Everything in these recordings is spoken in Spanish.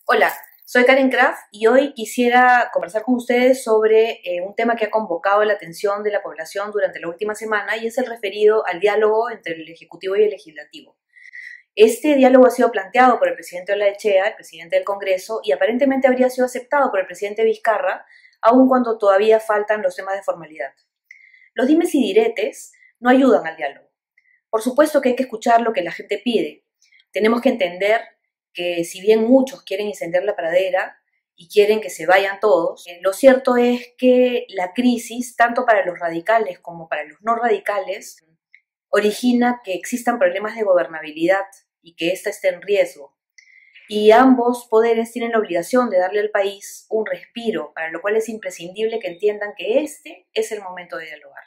Hola, soy Karen Kraft y hoy quisiera conversar con ustedes sobre un tema que ha convocado la atención de la población durante la última semana y es el referido al diálogo entre el Ejecutivo y el Legislativo. Este diálogo ha sido planteado por el presidente Olaechea, el presidente del Congreso, y aparentemente habría sido aceptado por el presidente Vizcarra, aun cuando todavía faltan los temas de formalidad. Los dimes y diretes no ayudan al diálogo. Por supuesto que hay que escuchar lo que la gente pide. Tenemos que entender que si bien muchos quieren incendiar la pradera y quieren que se vayan todos, lo cierto es que la crisis, tanto para los radicales como para los no radicales, origina que existan problemas de gobernabilidad y que ésta esté en riesgo. Y ambos poderes tienen la obligación de darle al país un respiro, para lo cual es imprescindible que entiendan que este es el momento de dialogar.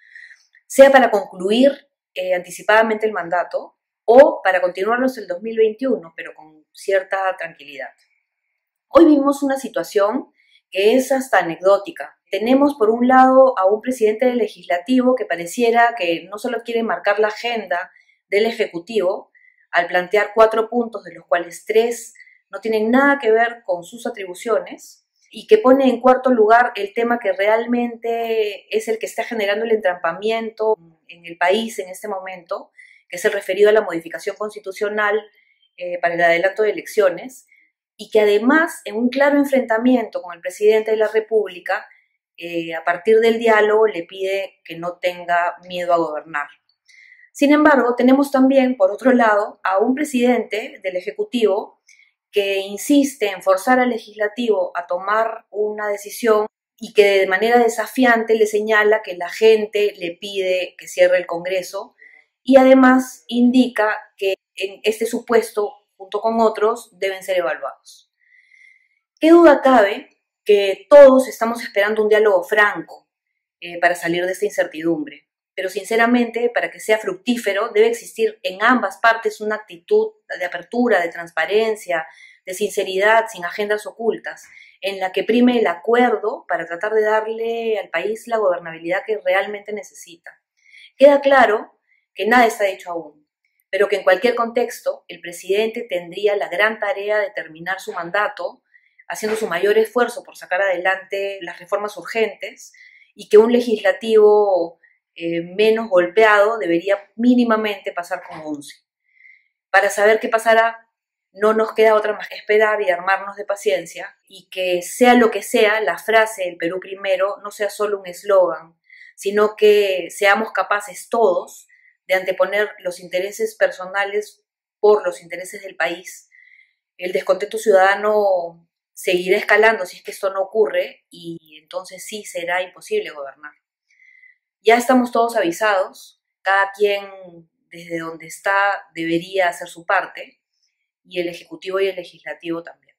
Sea para concluir anticipadamente el mandato, o para continuarlo hasta el 2021, pero con cierta tranquilidad. Hoy vimos una situación que es hasta anecdótica. Tenemos por un lado a un presidente del legislativo que pareciera que no solo quiere marcar la agenda del ejecutivo al plantear 4 puntos, de los cuales 3 no tienen nada que ver con sus atribuciones, y que pone en cuarto lugar el tema que realmente es el que está generando el entrampamiento en el país en este momento, que es el referido a la modificación constitucional para el adelanto de elecciones, y que además, en un claro enfrentamiento con el presidente de la República, a partir del diálogo le pide que no tenga miedo a gobernar. Sin embargo, tenemos también, por otro lado, a un presidente del Ejecutivo que insiste en forzar al Legislativo a tomar una decisión y que de manera desafiante le señala que la gente le pide que cierre el Congreso, y además indica que en este supuesto, junto con otros, deben ser evaluados. ¿Qué duda cabe que todos estamos esperando un diálogo franco para salir de esta incertidumbre? Pero sinceramente, para que sea fructífero, debe existir en ambas partes una actitud de apertura, de transparencia, de sinceridad, sin agendas ocultas, en la que prime el acuerdo para tratar de darle al país la gobernabilidad que realmente necesita. Queda claro que nada está dicho aún, pero que en cualquier contexto el presidente tendría la gran tarea de terminar su mandato, haciendo su mayor esfuerzo por sacar adelante las reformas urgentes, y que un legislativo menos golpeado debería mínimamente pasar con 11. Para saber qué pasará, no nos queda otra más que esperar y armarnos de paciencia, y que sea lo que sea, la frase "el Perú primero" no sea solo un eslogan, sino que seamos capaces todos de anteponer los intereses personales por los intereses del país. El descontento ciudadano seguirá escalando si es que esto no ocurre, y entonces sí será imposible gobernar. Ya estamos todos avisados, cada quien desde donde está debería hacer su parte, y el Ejecutivo y el Legislativo también.